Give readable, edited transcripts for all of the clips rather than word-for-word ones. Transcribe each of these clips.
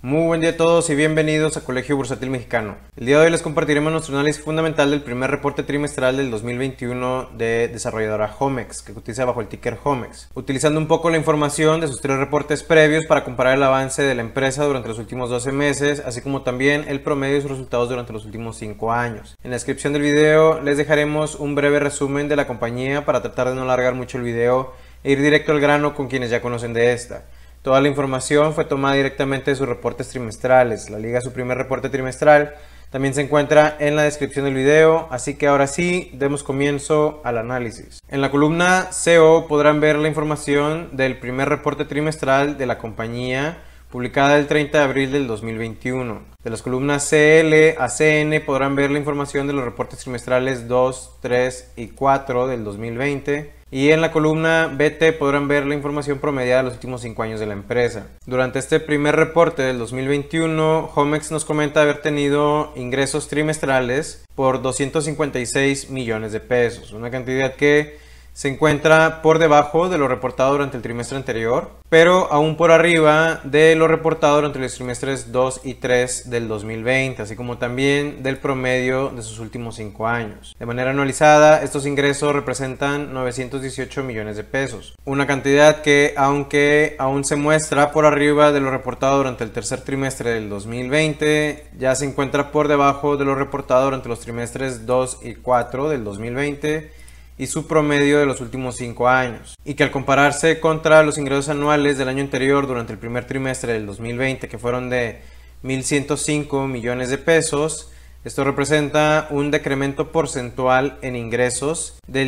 Muy buen día a todos y bienvenidos a Colegio Bursátil Mexicano. El día de hoy les compartiremos nuestro análisis fundamental del primer reporte trimestral del 2021 de desarrolladora Homex, que cotiza bajo el ticker Homex, utilizando un poco la información de sus tres reportes previos para comparar el avance de la empresa durante los últimos 12 meses, así como también el promedio de sus resultados durante los últimos 5 años. En la descripción del video les dejaremos un breve resumen de la compañía para tratar de no alargar mucho el video e ir directo al grano con quienes ya conocen de esta. Toda la información fue tomada directamente de sus reportes trimestrales. La liga a su primer reporte trimestral también se encuentra en la descripción del video, así que ahora sí, demos comienzo al análisis. En la columna CO podrán ver la información del primer reporte trimestral de la compañía, publicada el 30 de abril del 2021. De las columnas CL a CN podrán ver la información de los reportes trimestrales 2, 3 y 4 del 2020. Y en la columna BT podrán ver la información promediada de los últimos 5 años de la empresa. Durante este primer reporte del 2021, Homex nos comenta haber tenido ingresos trimestrales por 256 millones de pesos, una cantidad que se encuentra por debajo de lo reportado durante el trimestre anterior, pero aún por arriba de lo reportado durante los trimestres 2 y 3 del 2020, así como también del promedio de sus últimos 5 años. De manera anualizada, estos ingresos representan 918 millones de pesos, una cantidad que, aunque aún se muestra por arriba de lo reportado durante el tercer trimestre del 2020, ya se encuentra por debajo de lo reportado durante los trimestres 2 y 4 del 2020 y su promedio de los últimos 5 años, y que al compararse contra los ingresos anuales del año anterior durante el primer trimestre del 2020, que fueron de 1.105 millones de pesos, esto representa un decremento porcentual en ingresos del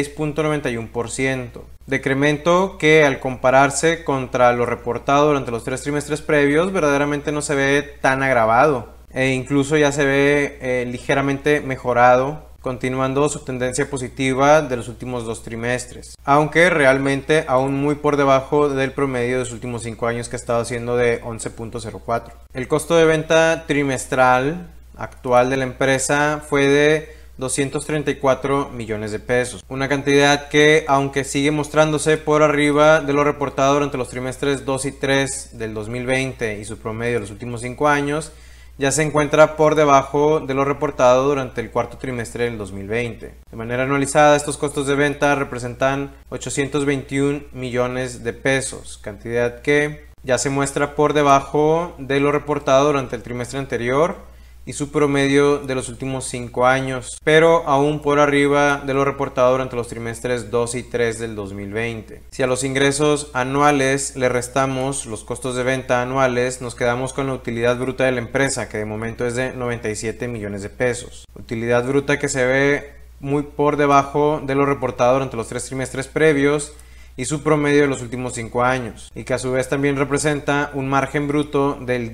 16.91%, decremento que al compararse contra lo reportado durante los 3 trimestres previos verdaderamente no se ve tan agravado e incluso ya se ve ligeramente mejorado, continuando su tendencia positiva de los últimos 2 trimestres, aunque realmente aún muy por debajo del promedio de los últimos 5 años, que ha estado siendo de 11.04. El costo de venta trimestral actual de la empresa fue de 234 millones de pesos, una cantidad que, aunque sigue mostrándose por arriba de lo reportado durante los trimestres 2 y 3 del 2020 y su promedio de los últimos 5 años, ya se encuentra por debajo de lo reportado durante el cuarto trimestre del 2020. De manera anualizada, estos costos de venta representan 821 millones de pesos, cantidad que ya se muestra por debajo de lo reportado durante el trimestre anterior y su promedio de los últimos 5 años, pero aún por arriba de lo reportado durante los trimestres 2 y 3 del 2020. Si a los ingresos anuales le restamos los costos de venta anuales, nos quedamos con la utilidad bruta de la empresa, que de momento es de 97 millones de pesos. Utilidad bruta que se ve muy por debajo de lo reportado durante los 3 trimestres previos y su promedio de los últimos 5 años, y que a su vez también representa un margen bruto del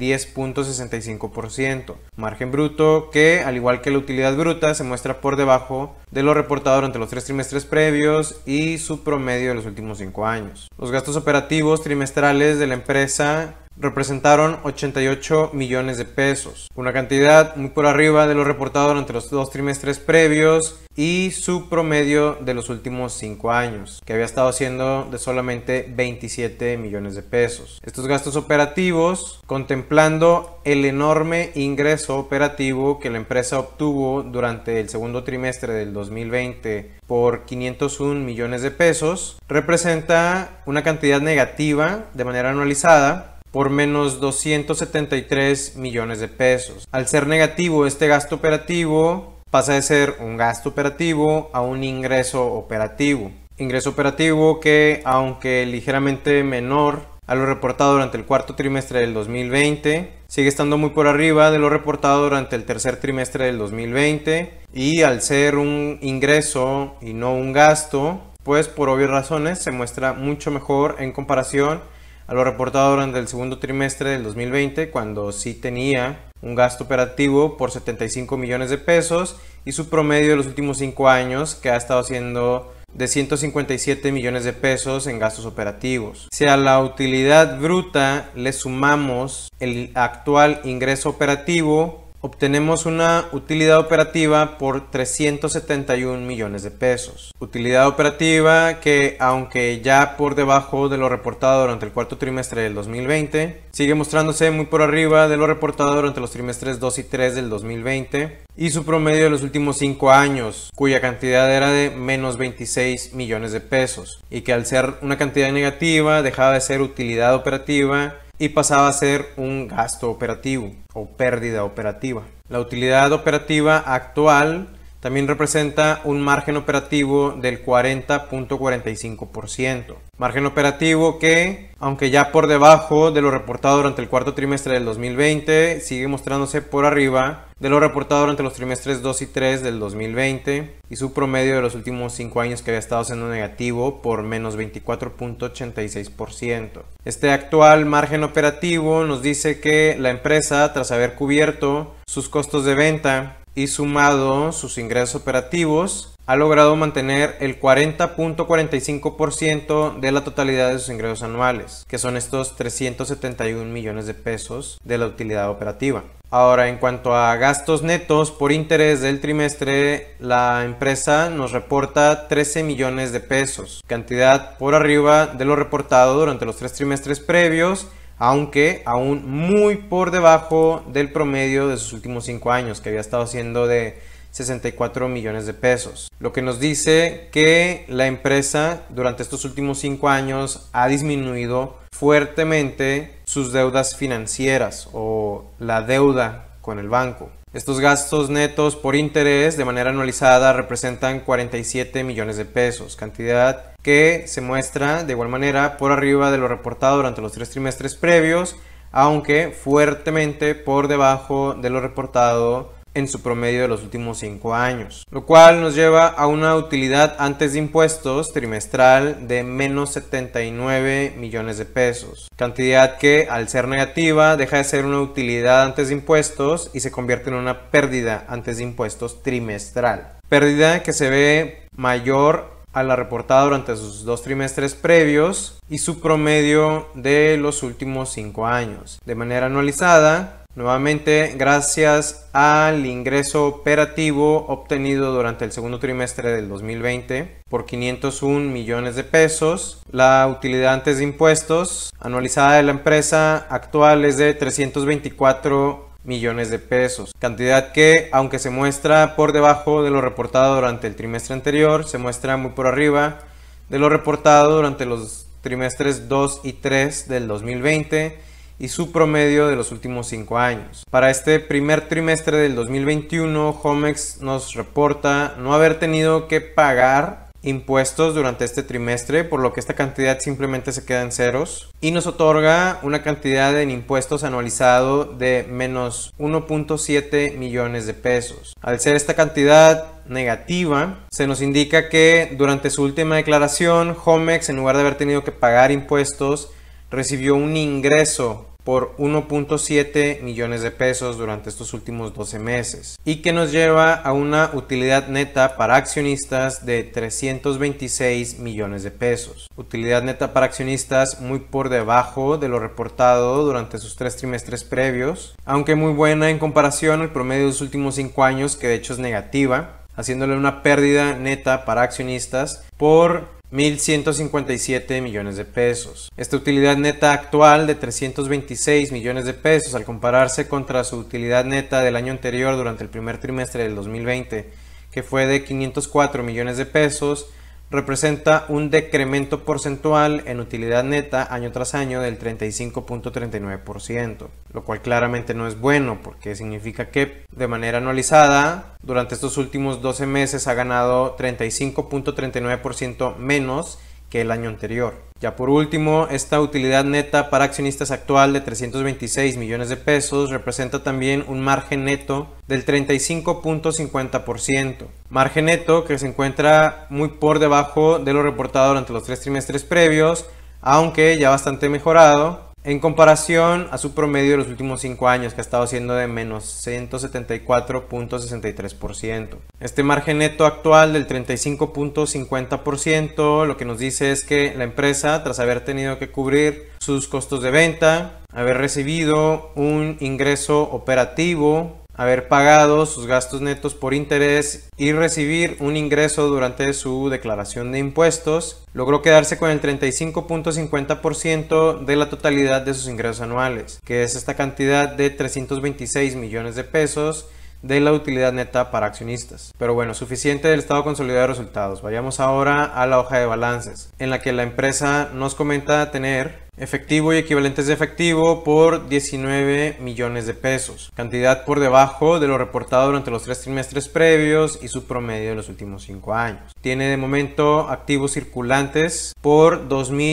10.65%, margen bruto que, al igual que la utilidad bruta, se muestra por debajo de lo reportado durante los 3 trimestres previos y su promedio de los últimos 5 años. Los gastos operativos trimestrales de la empresa representaron 88 millones de pesos, una cantidad muy por arriba de lo reportado durante los 2 trimestres previos y su promedio de los últimos 5 años, que había estado siendo de solamente 27 millones de pesos. Estos gastos operativos, contemplando el enorme ingreso operativo que la empresa obtuvo durante el segundo trimestre del 2020 por 501 millones de pesos, representa una cantidad negativa de manera anualizada por menos 273 millones de pesos. Al ser negativo este gasto operativo, pasa de ser un gasto operativo a un ingreso operativo. Ingreso operativo que, aunque ligeramente menor a lo reportado durante el cuarto trimestre del 2020, sigue estando muy por arriba de lo reportado durante el tercer trimestre del 2020, y al ser un ingreso y no un gasto, pues por obvias razones se muestra mucho mejor en comparación a lo reportado durante el segundo trimestre del 2020, cuando sí tenía un gasto operativo por 75 millones de pesos y su promedio de los últimos 5 años, que ha estado siendo de 157 millones de pesos en gastos operativos. Si a la utilidad bruta le sumamos el actual ingreso operativo, obtenemos una utilidad operativa por 371 millones de pesos. Utilidad operativa que, aunque ya por debajo de lo reportado durante el cuarto trimestre del 2020, sigue mostrándose muy por arriba de lo reportado durante los trimestres 2 y 3 del 2020 y su promedio de los últimos 5 años, cuya cantidad era de menos 26 millones de pesos y que al ser una cantidad negativa dejaba de ser utilidad operativa y pasaba a ser un gasto operativo o pérdida operativa. La utilidad operativa actual también representa un margen operativo del 40.45%. Margen operativo que, aunque ya por debajo de lo reportado durante el cuarto trimestre del 2020, sigue mostrándose por arriba de lo reportado durante los trimestres 2 y 3 del 2020 y su promedio de los últimos 5 años que había estado siendo negativo por menos 24.86%. Este actual margen operativo nos dice que la empresa, tras haber cubierto sus costos de venta y sumado sus ingresos operativos, ha logrado mantener el 40.45% de la totalidad de sus ingresos anuales, que son estos 371 millones de pesos de la utilidad operativa. Ahora, en cuanto a gastos netos por interés del trimestre, la empresa nos reporta 13 millones de pesos, cantidad por arriba de lo reportado durante los 3 trimestres previos, aunque aún muy por debajo del promedio de sus últimos 5 años, que había estado siendo de 64 millones de pesos. Lo que nos dice que la empresa durante estos últimos 5 años ha disminuido fuertemente sus deudas financieras o la deuda con el banco. Estos gastos netos por interés de manera anualizada representan 47 millones de pesos, cantidad que se muestra de igual manera por arriba de lo reportado durante los 3 trimestres previos, aunque fuertemente por debajo de lo reportado en su promedio de los últimos 5 años, lo cual nos lleva a una utilidad antes de impuestos trimestral de menos 79 millones de pesos, cantidad que al ser negativa deja de ser una utilidad antes de impuestos y se convierte en una pérdida antes de impuestos trimestral, pérdida que se ve mayor a la reportada durante sus 2 trimestres previos y su promedio de los últimos 5 años. De manera anualizada, nuevamente, gracias al ingreso operativo obtenido durante el segundo trimestre del 2020 por 501 millones de pesos, la utilidad antes de impuestos anualizada de la empresa actual es de 324 millones de pesos, cantidad que, aunque se muestra por debajo de lo reportado durante el trimestre anterior, se muestra muy por arriba de lo reportado durante los trimestres 2 y 3 del 2020 y su promedio de los últimos 5 años. Para este primer trimestre del 2021, Homex nos reporta no haber tenido que pagar impuestos durante este trimestre, por lo que esta cantidad simplemente se queda en ceros y nos otorga una cantidad en impuestos anualizado de menos 1.7 millones de pesos. Al ser esta cantidad negativa, se nos indica que durante su última declaración, Homex, en lugar de haber tenido que pagar impuestos, recibió un ingreso por 1.7 millones de pesos durante estos últimos 12 meses y que nos lleva a una utilidad neta para accionistas de 326 millones de pesos. Utilidad neta para accionistas muy por debajo de lo reportado durante sus 3 trimestres previos, aunque muy buena en comparación al promedio de los últimos 5 años, que de hecho es negativa, haciéndole una pérdida neta para accionistas por 1.157 millones de pesos. Esta utilidad neta actual de 326 millones de pesos, al compararse contra su utilidad neta del año anterior durante el primer trimestre del 2020, que fue de 504 millones de pesos, representa un decremento porcentual en utilidad neta año tras año del 35.39%, lo cual claramente no es bueno porque significa que de manera anualizada durante estos últimos 12 meses ha ganado 35.39% menos que el año anterior. Ya por último, esta utilidad neta para accionistas actual de 326 millones de pesos representa también un margen neto del 35.50%. Margen neto que se encuentra muy por debajo de lo reportado durante los 3 trimestres previos, aunque ya bastante mejorado en comparación a su promedio de los últimos 5 años, que ha estado siendo de menos 174.63%. Este margen neto actual del 35.50% lo que nos dice es que la empresa, tras haber tenido que cubrir sus costos de venta, haber recibido un ingreso operativo haber pagado sus gastos netos por interés y recibir un ingreso durante su declaración de impuestos, logró quedarse con el 35.50% de la totalidad de sus ingresos anuales, que es esta cantidad de 326 millones de pesos de la utilidad neta para accionistas. Pero bueno, suficiente del estado consolidado de resultados. Vayamos ahora a la hoja de balances, en la que la empresa nos comenta tener efectivo y equivalentes de efectivo por 19 millones de pesos, cantidad por debajo de lo reportado durante los 3 trimestres previos y su promedio de los últimos 5 años. Tiene de momento activos circulantes por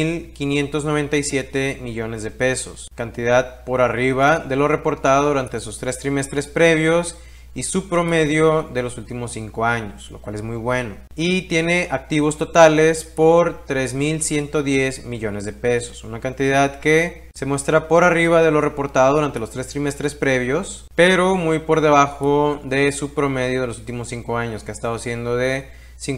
2.597 millones de pesos, cantidad por arriba de lo reportado durante sus 3 trimestres previos y su promedio de los últimos 5 años, lo cual es muy bueno. Y tiene activos totales por 3.110 millones de pesos, una cantidad que se muestra por arriba de lo reportado durante los 3 trimestres previos, pero muy por debajo de su promedio de los últimos 5 años, que ha estado siendo de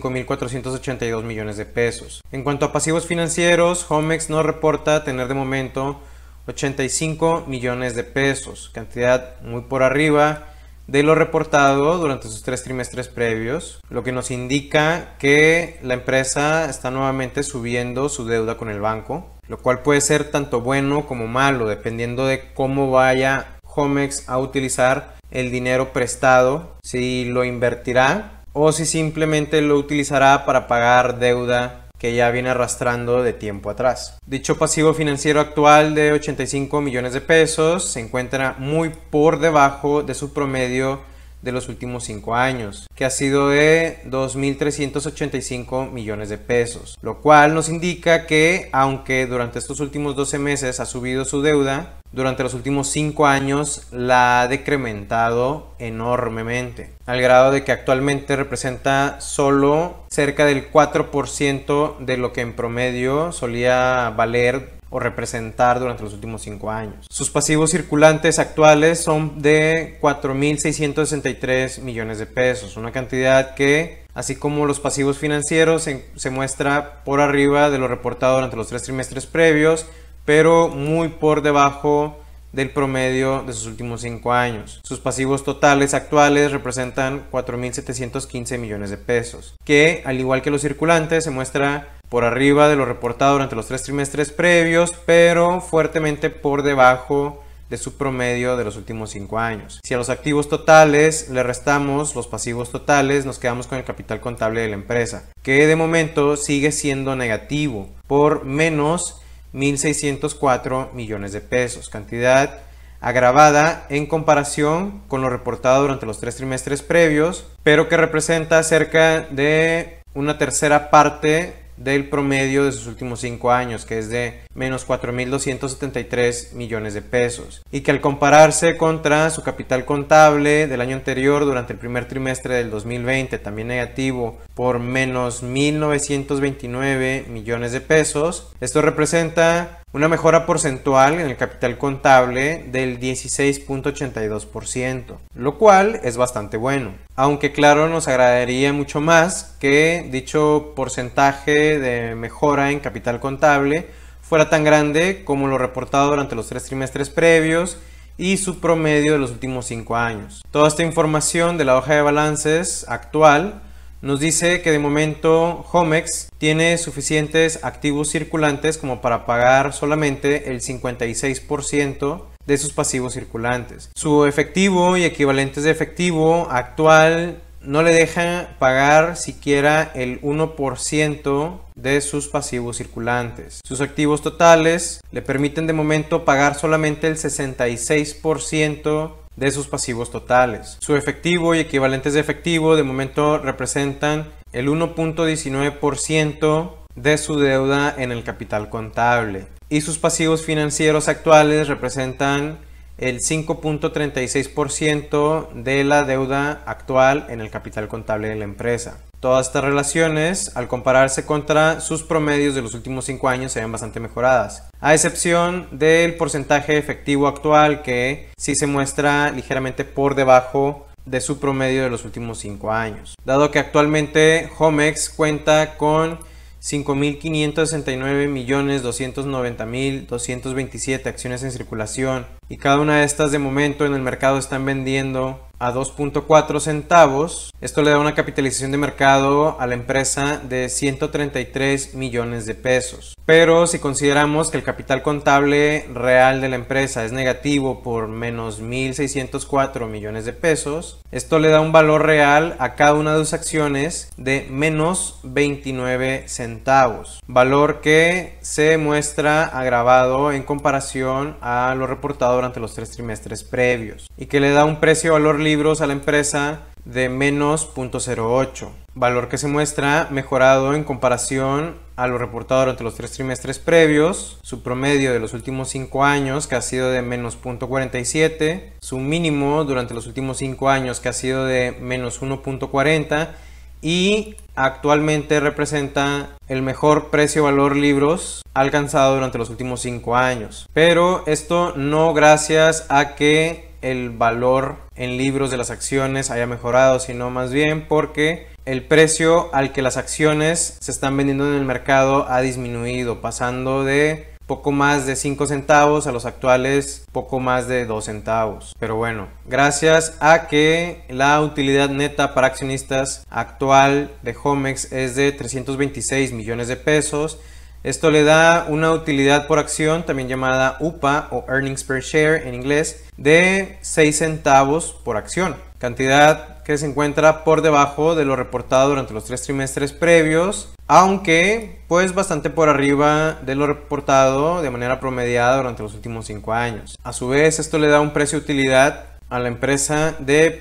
5.482 millones de pesos. En cuanto a pasivos financieros, Homex nos reporta tener de momento 85 millones de pesos, cantidad muy por arriba de lo reportado durante sus 3 trimestres previos, lo que nos indica que la empresa está nuevamente subiendo su deuda con el banco, lo cual puede ser tanto bueno como malo, dependiendo de cómo vaya Homex a utilizar el dinero prestado, si lo invertirá o si simplemente lo utilizará para pagar deuda que ya viene arrastrando de tiempo atrás. Dicho pasivo financiero actual de 85 millones de pesos se encuentra muy por debajo de su promedio de los últimos 5 años, que ha sido de 2.385 millones de pesos, lo cual nos indica que aunque durante estos últimos 12 meses ha subido su deuda, durante los últimos 5 años la ha decrementado enormemente, al grado de que actualmente representa solo cerca del 4% de lo que en promedio solía valer o representar durante los últimos 5 años. Sus pasivos circulantes actuales son de 4.663 millones de pesos, una cantidad que, así como los pasivos financieros, se muestra por arriba de lo reportado durante los 3 trimestres previos, pero muy por debajo del promedio de sus últimos 5 años. Sus pasivos totales actuales representan 4.715 millones de pesos, que al igual que los circulantes se muestra por arriba de lo reportado durante los 3 trimestres previos, pero fuertemente por debajo de su promedio de los últimos 5 años. Si a los activos totales le restamos los pasivos totales, nos quedamos con el capital contable de la empresa, que de momento sigue siendo negativo por menos 1.604 millones de pesos, cantidad agravada en comparación con lo reportado durante los 3 trimestres previos, pero que representa cerca de una tercera parte del promedio de sus últimos 5 años, que es de menos 4.273 millones de pesos, y que al compararse contra su capital contable del año anterior durante el primer trimestre del 2020, también negativo por menos 1.929 millones de pesos, esto representa una mejora porcentual en el capital contable del 16.82%, lo cual es bastante bueno. Aunque claro, nos agradaría mucho más que dicho porcentaje de mejora en capital contable fuera tan grande como lo reportado durante los 3 trimestres previos y su promedio de los últimos 5 años. Toda esta información de la hoja de balances actual nos dice que de momento Homex tiene suficientes activos circulantes como para pagar solamente el 56% de sus pasivos circulantes. Su efectivo y equivalentes de efectivo actual no le deja pagar siquiera el 1% de sus pasivos circulantes. Sus activos totales le permiten de momento pagar solamente el 66% de sus pasivos totales. Su efectivo y equivalentes de efectivo de momento representan el 1.19% de su deuda en el capital contable, y sus pasivos financieros actuales representan el 5.36% de la deuda actual en el capital contable de la empresa. Todas estas relaciones, al compararse contra sus promedios de los últimos 5 años, se ven bastante mejoradas, a excepción del porcentaje efectivo actual, que sí se muestra ligeramente por debajo de su promedio de los últimos 5 años. Dado que actualmente Homex cuenta con 5.569.290.227 acciones en circulación, y cada una de estas de momento en el mercado están vendiendo a 2.4 centavos. Esto le da una capitalización de mercado a la empresa de 133 millones de pesos. Pero si consideramos que el capital contable real de la empresa es negativo por menos 1.604 millones de pesos, esto le da un valor real a cada una de sus acciones de menos 29 centavos. Valor que se muestra agravado en comparación a lo reportado durante los 3 trimestres previos y que le da un precio-valor libros a la empresa de menos 0.08, valor que se muestra mejorado en comparación a lo reportado durante los 3 trimestres previos, su promedio de los últimos 5 años que ha sido de menos 0.47, su mínimo durante los últimos 5 años que ha sido de menos 1.40 y actualmente representa el mejor precio-valor libros alcanzado durante los últimos 5 años. Pero esto no gracias a que el valor en libros de las acciones haya mejorado, sino más bien porque el precio al que las acciones se están vendiendo en el mercado ha disminuido, pasando de poco más de 5 centavos a los actuales poco más de 2 centavos. Pero bueno, gracias a que la utilidad neta para accionistas actual de Homex es de 326 millones de pesos, esto le da una utilidad por acción, también llamada UPA o Earnings Per Share en inglés, de 6 centavos por acción, cantidad que se encuentra por debajo de lo reportado durante los 3 trimestres previos, aunque pues bastante por arriba de lo reportado de manera promediada durante los últimos 5 años. A su vez, esto le da un precio-utilidad a la empresa de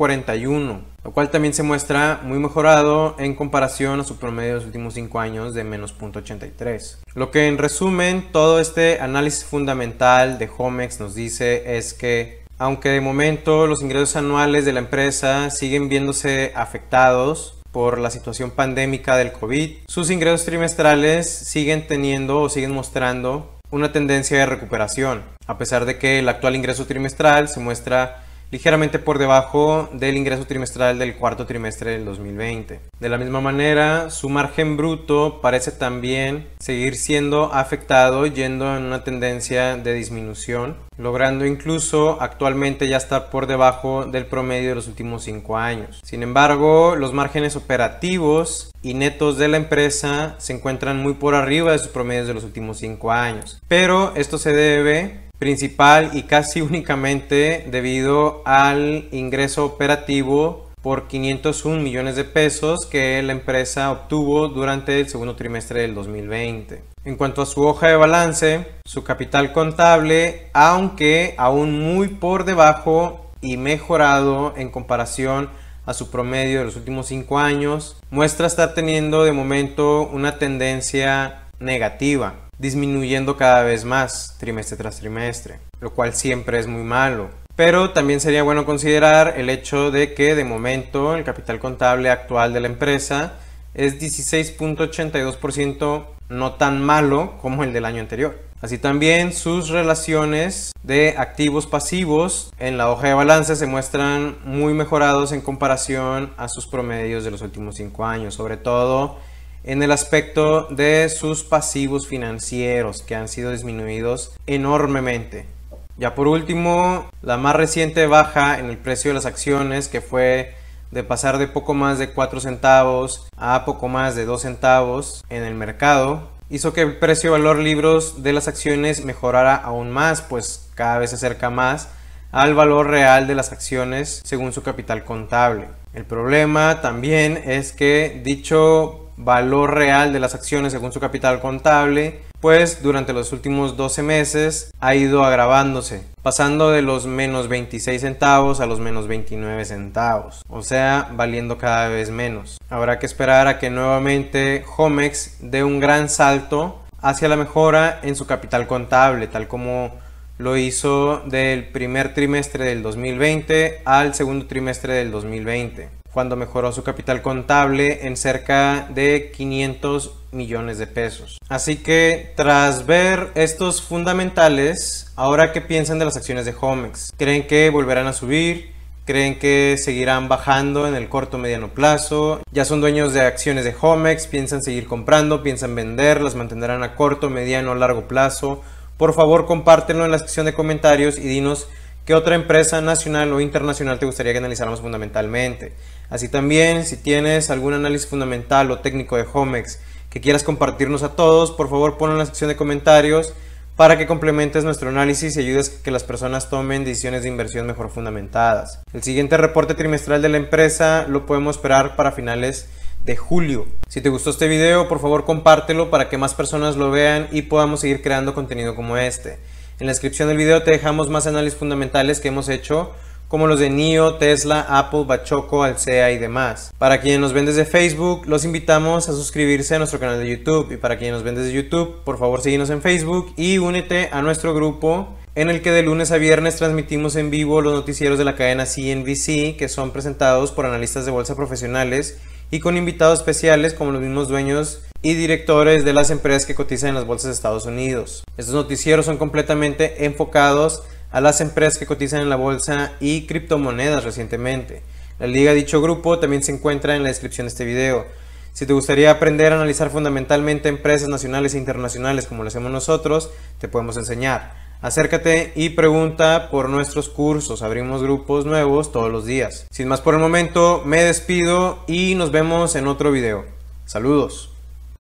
0.41, lo cual también se muestra muy mejorado en comparación a su promedio de los últimos 5 años de menos 0.83. Lo que en resumen todo este análisis fundamental de Homex nos dice es que aunque de momento los ingresos anuales de la empresa siguen viéndose afectados por la situación pandémica del COVID, sus ingresos trimestrales siguen teniendo o siguen mostrando una tendencia de recuperación, a pesar de que el actual ingreso trimestral se muestra ligeramente por debajo del ingreso trimestral del cuarto trimestre del 2020. De la misma manera, su margen bruto parece también seguir siendo afectado, yendo en una tendencia de disminución, logrando incluso actualmente ya estar por debajo del promedio de los últimos 5 años. Sin embargo, los márgenes operativos y netos de la empresa se encuentran muy por arriba de sus promedios de los últimos 5 años. Pero esto se debe principal y casi únicamente debido al ingreso operativo por 501 millones de pesos que la empresa obtuvo durante el segundo trimestre del 2020. En cuanto a su hoja de balance, su capital contable, aunque aún muy por debajo y mejorado en comparación a su promedio de los últimos 5 años, muestra estar teniendo de momento una tendencia negativa, disminuyendo cada vez más trimestre tras trimestre, lo cual siempre es muy malo. Pero también sería bueno considerar el hecho de que de momento el capital contable actual de la empresa es 16.82%, no tan malo como el del año anterior. Así también sus relaciones de activos pasivos en la hoja de balance se muestran muy mejorados en comparación a sus promedios de los últimos 5 años, sobre todo en el aspecto de sus pasivos financieros, que han sido disminuidos enormemente. Ya por último, la más reciente baja en el precio de las acciones, que fue de pasar de poco más de 4 centavos a poco más de 2 centavos en el mercado, hizo que el precio valor libros de las acciones mejorara aún más, pues cada vez se acerca más al valor real de las acciones según su capital contable. El problema también es que dicho valor real de las acciones según su capital contable, pues durante los últimos 12 meses ha ido agravándose, pasando de los menos 26 centavos a los menos 29 centavos, o sea, valiendo cada vez menos. Habrá que esperar a que nuevamente Homex dé un gran salto hacia la mejora en su capital contable, tal como lo hizo del primer trimestre del 2020 al segundo trimestre del 2020, cuando mejoró su capital contable en cerca de 500 millones de pesos. Así que tras ver estos fundamentales, ahora ¿qué piensan de las acciones de Homex? ¿Creen que volverán a subir? ¿Creen que seguirán bajando en el corto o mediano plazo? ¿Ya son dueños de acciones de Homex? ¿Piensan seguir comprando? ¿Piensan vender? ¿Las mantendrán a corto, mediano o largo plazo? Por favor, compártenlo en la sección de comentarios y dinos qué otra empresa nacional o internacional te gustaría que analizáramos fundamentalmente. Así también, si tienes algún análisis fundamental o técnico de Homex que quieras compartirnos a todos, por favor ponlo en la sección de comentarios para que complementes nuestro análisis y ayudes a que las personas tomen decisiones de inversión mejor fundamentadas. El siguiente reporte trimestral de la empresa lo podemos esperar para finales de julio. Si te gustó este video, por favor compártelo para que más personas lo vean y podamos seguir creando contenido como este. En la descripción del video te dejamos más análisis fundamentales que hemos hecho, como los de NIO, Tesla, Apple, Bachoco, Alsea y demás. Para quienes nos ven desde Facebook, los invitamos a suscribirse a nuestro canal de YouTube. Y para quienes nos ven desde YouTube, por favor síguenos en Facebook y únete a nuestro grupo en el que de lunes a viernes transmitimos en vivo los noticieros de la cadena CNBC, que son presentados por analistas de bolsa profesionales y con invitados especiales como los mismos dueños y directores de las empresas que cotizan en las bolsas de Estados Unidos. Estos noticieros son completamente enfocados a las empresas que cotizan en la bolsa y criptomonedas recientemente. La liga de dicho grupo también se encuentra en la descripción de este video. Si te gustaría aprender a analizar fundamentalmente empresas nacionales e internacionales como lo hacemos nosotros, te podemos enseñar. Acércate y pregunta por nuestros cursos, abrimos grupos nuevos todos los días. Sin más por el momento, me despido y nos vemos en otro video. Saludos.